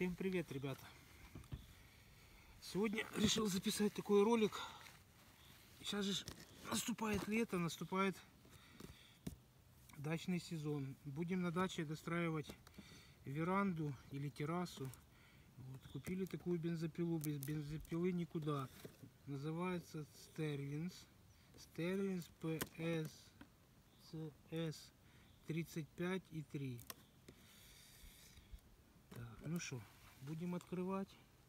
Всем привет, ребята! Сегодня решил записать такой ролик. Сейчас же наступает лето, наступает дачный сезон. Будем на даче достраивать веранду или террасу. Вот. Купили такую бензопилу, без бензопилы никуда. Называется Sterlings. Sterlings PSCS 35,3. Так, ну что, будем открывать.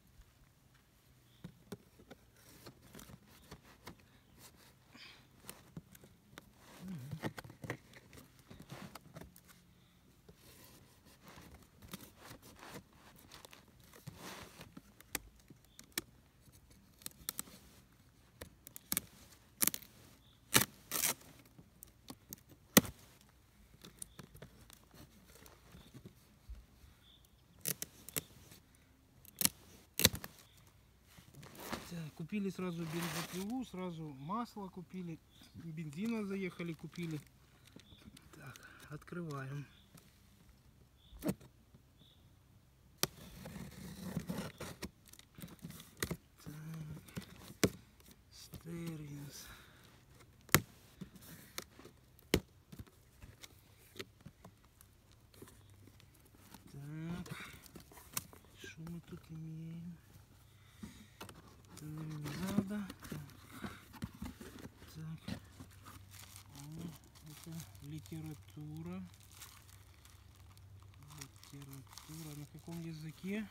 Купили сразу бензопилу, сразу масло купили, бензина заехали, купили. Так, открываем. Так, Sterlings. Так, что мы тут имеем? Это нам не надо. Так, это литература. Литература на каком языке?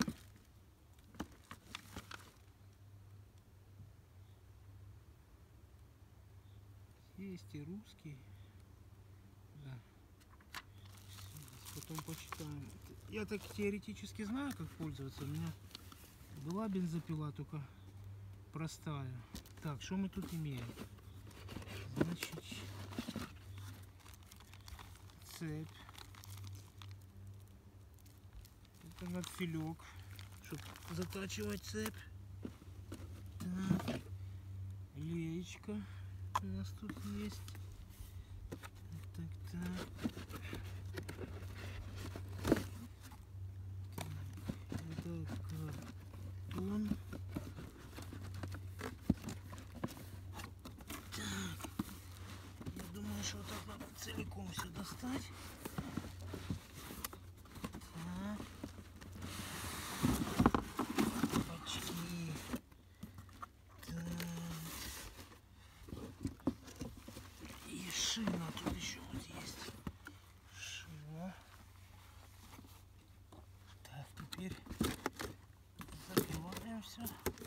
Есть и русский. Да. Потом почитаем. Я так теоретически знаю, как пользоваться. У меня была бензопила, только простая. Так, что мы тут имеем? Значит, цепь. Это надфилек, чтобы затачивать цепь. Так, леечка у нас тут есть. Так. Это картон. Так, я думаю, что вот так надо целиком все достать. Так. Почти. Так. И шина тут еще вот есть. Шина. Так, теперь закрываем все.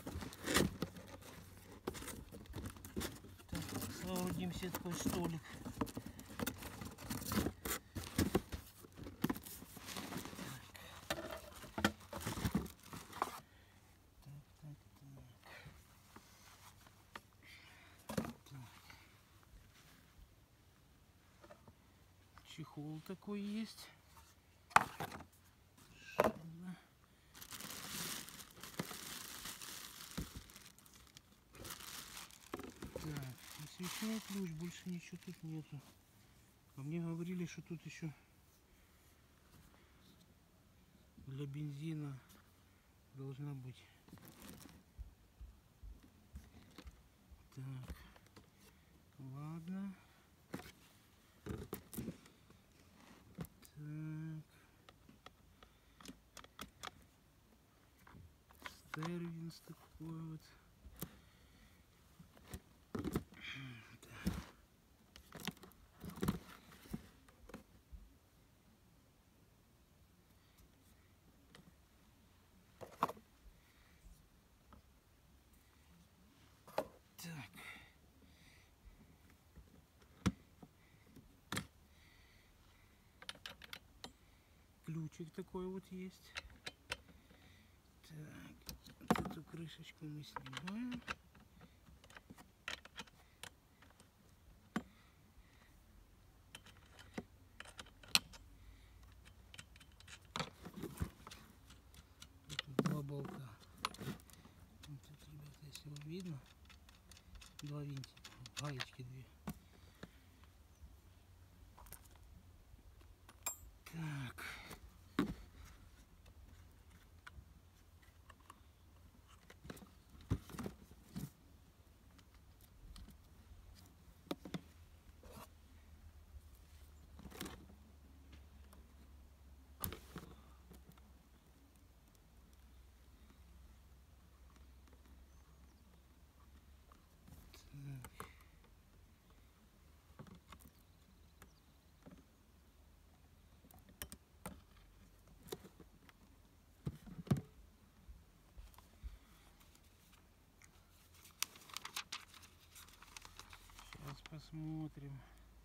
Так, соорудим себе такой столик. Чехол такой есть. Шина. Так, свечной ключ, больше ничего тут нету. А мне говорили, что тут еще для бензина должна быть. Так, ладно. Так. Sterlings такой вот. Так. Ключик такой вот есть. Так, эту крышечку мы снимаем. Тут два болта. Вот тут, ребята, если вам видно, два винтика, гаечки две. Так. Смотрим.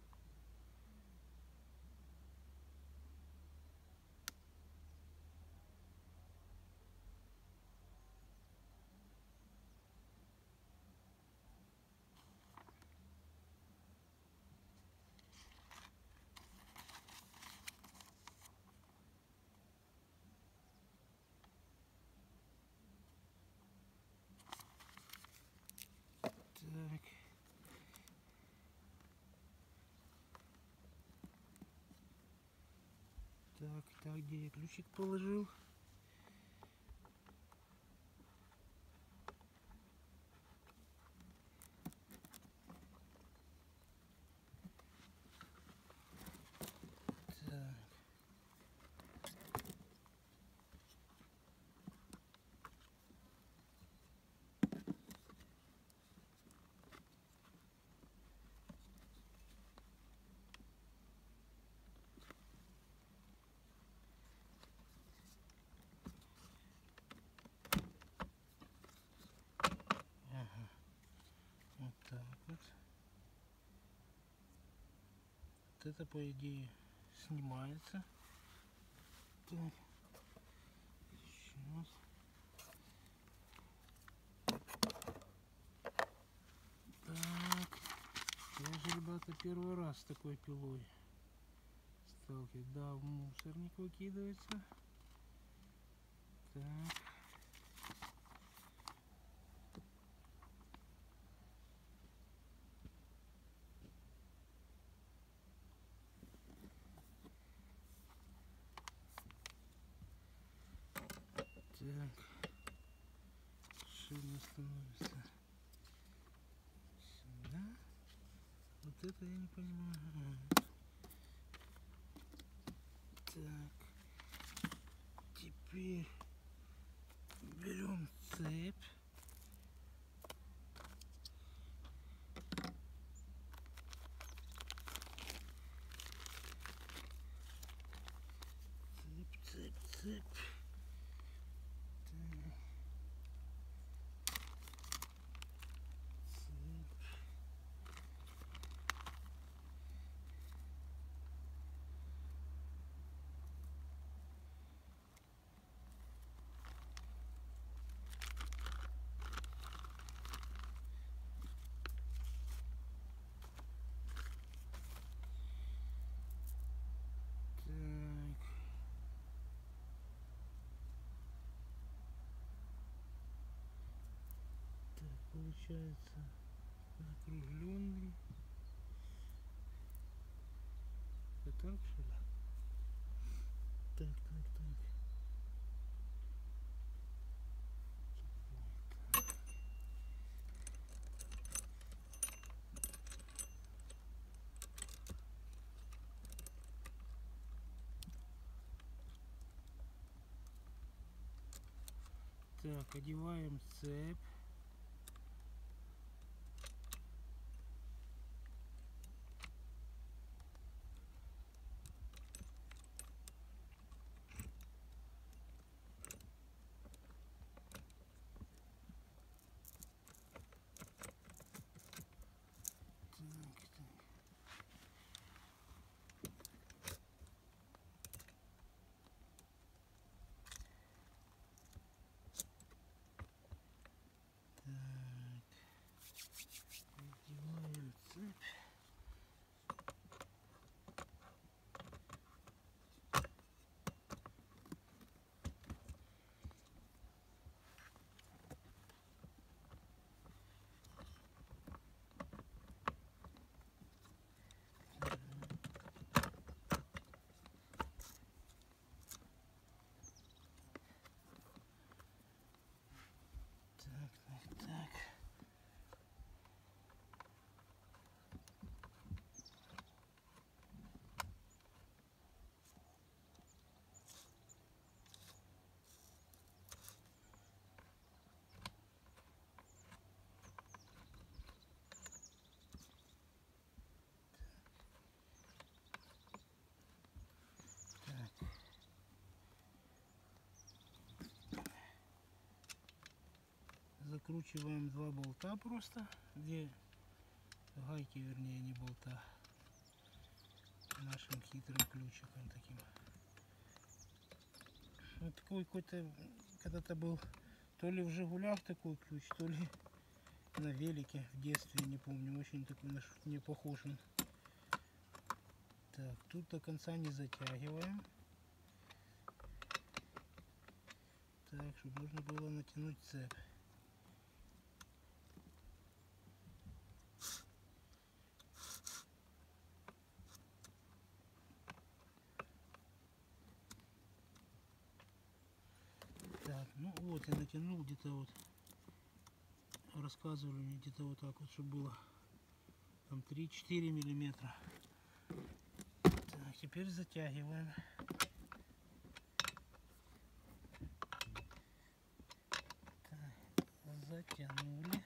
Так. Так, где я ключик положил? Так. Ага. Вот так вот. Вот это, по идее, снимается. Так. Сейчас. Так. Я же, ребята, первый раз с такой пилой сталкиваюсь. Да, в мусорник выкидывается. Так. Так. Шина становится сюда. Вот это я не понимаю. Так. Теперь берем цепь. Цепь. Так. Получается закругленный. Это так, что ли? Так. Так, одеваем цепь. Одеваем цепь. Так. Закручиваем два болта просто, где гайки, вернее, не болта, нашим хитрым ключиком таким. Вот такой какой-то когда-то был, то ли в Жигулях такой ключ, то ли на велике в детстве, не помню, очень такой не похож он. Так, тут до конца не затягиваем. Так, чтобы можно было натянуть цепь. Так, ну вот я натянул где-то вот, рассказывали мне где-то вот так вот, чтобы было там 3-4 миллиметра. Так, теперь затягиваем. Так, затянули.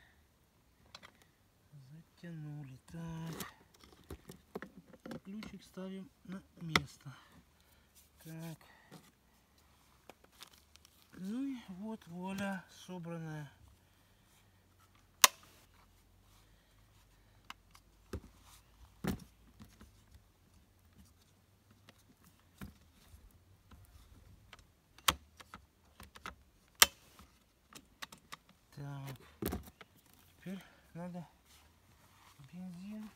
Затянули. Так. Ключик ставим на место. Так. Ну и вот вуаля, собранная. Так. Теперь надо бензин.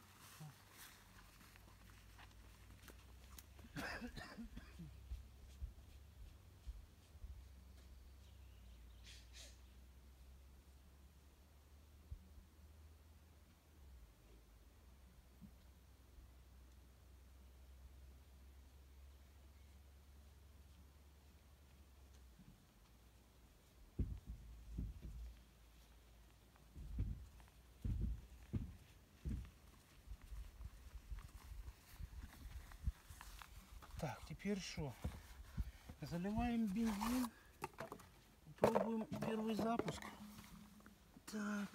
Так, теперь что? Заливаем бензин. Пробуем первый запуск. Так.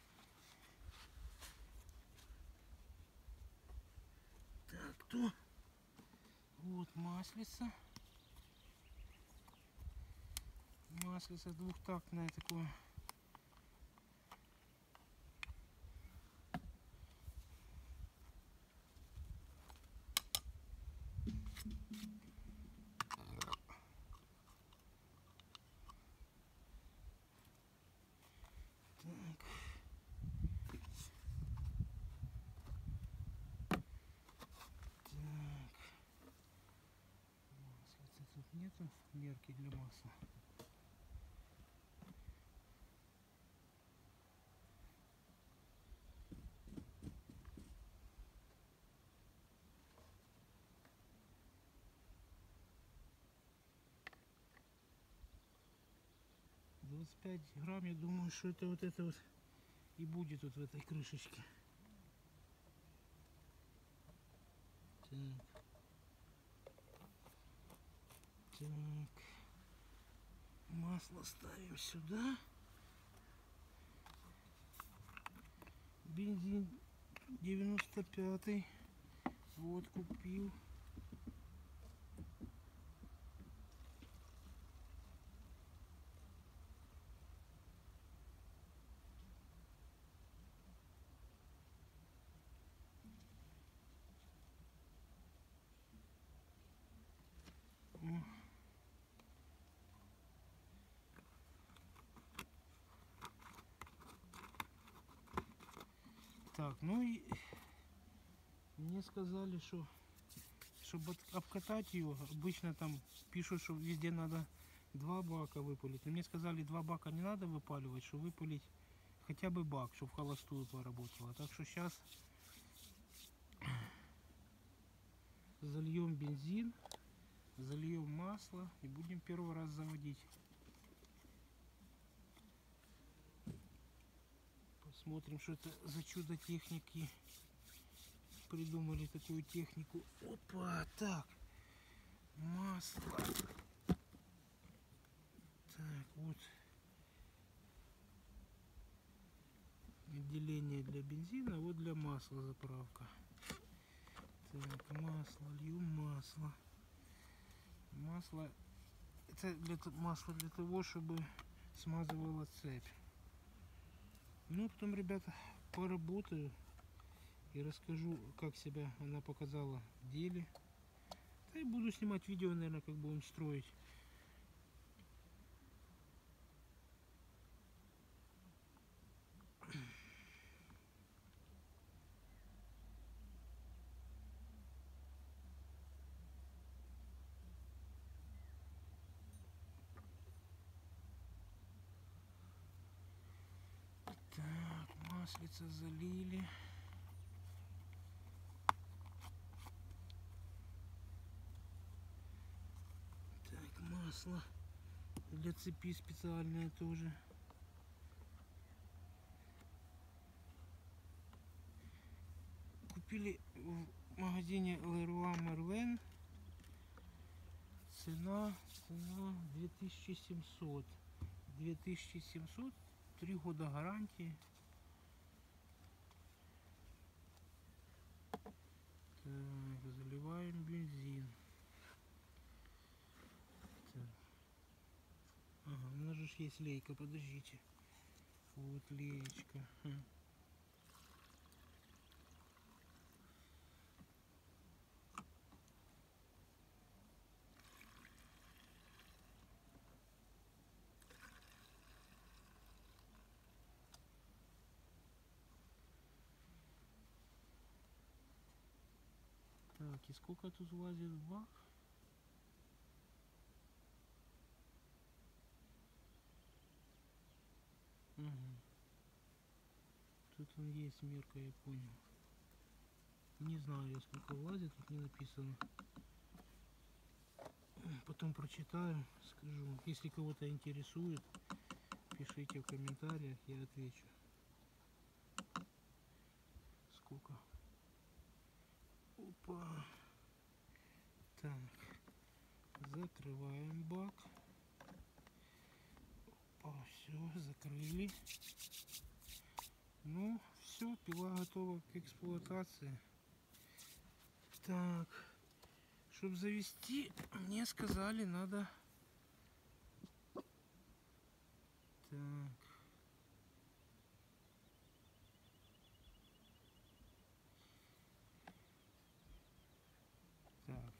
Так, то. Вот маслица. Маслица двухтактное такое. Тут нету мерки для масла. — 25 грамм, я думаю, что это вот и будет вот в этой крышечке. Так. Так. Масло ставим сюда. Бензин 95-й. Вот купил. Так, ну и мне сказали, что чтобы обкатать ее, обычно там пишут, что везде надо 2 бака выпалить. Но мне сказали, 2 бака не надо выпаливать, что выпалить хотя бы бак, чтобы в холостую поработала. Так что сейчас зальем бензин, зальем масло и будем первый раз заводить. Посмотрим, что это за чудо техники. Придумали такую технику. Опа, так. Масло. Так, вот. Отделение для бензина, вот для масла заправка. Так, масло, льем масло. Масло, это масло для того, чтобы смазывала цепь. Ну, потом, ребята, поработаю. и расскажу, как себя она показала в деле. Да и буду снимать видео, наверное, как будем строить. Так, маслица залили. Так, масло для цепи специальное тоже. Купили в магазине Leroy Merlin. Цена 2700. 2700, 3 года гарантии. Так, заливаем бензин. Так. Ага, у нас же есть лейка, подождите. Вот леечка. Так, и сколько тут влазит в бак? Угу. Тут он есть мерка, я понял. Не знаю я, сколько влазит, тут не написано. Потом прочитаю, скажу. Если кого-то интересует, пишите в комментариях, я отвечу. Сколько? Опа. Так. Закрываем бак. Опа, все, закрыли. Ну, все, пила готова к эксплуатации. Так. Чтобы завести, мне сказали, надо... Так. Так.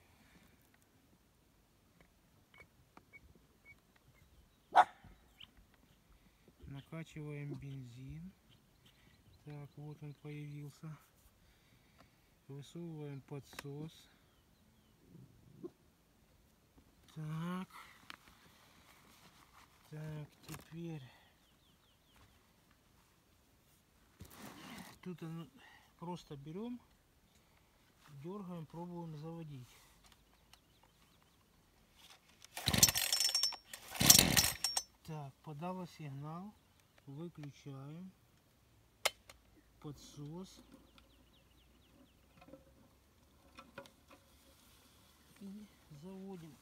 Накачиваем бензин. Так, вот он появился. Высовываем подсос. Так. Так, теперь тут просто берем, дергаем, пробуем заводить. Так, подала сигнал, выключаем подсос и заводим.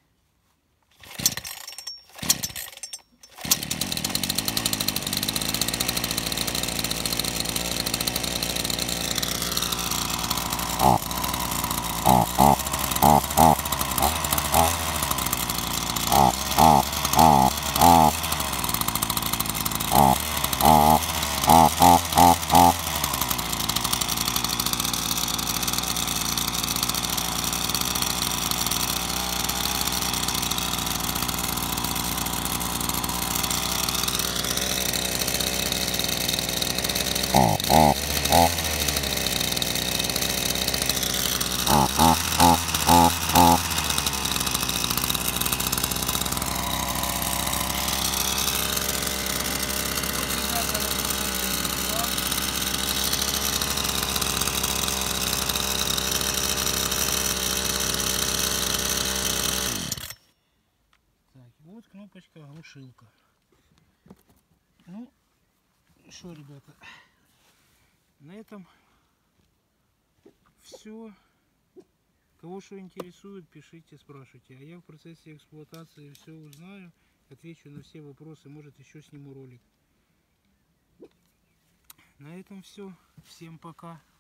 Вот кнопочка глушилка. Ну, что, ребята, на этом все. Кого что интересует, пишите, спрашивайте. А я в процессе эксплуатации все узнаю, отвечу на все вопросы, может еще сниму ролик. На этом все. Всем пока.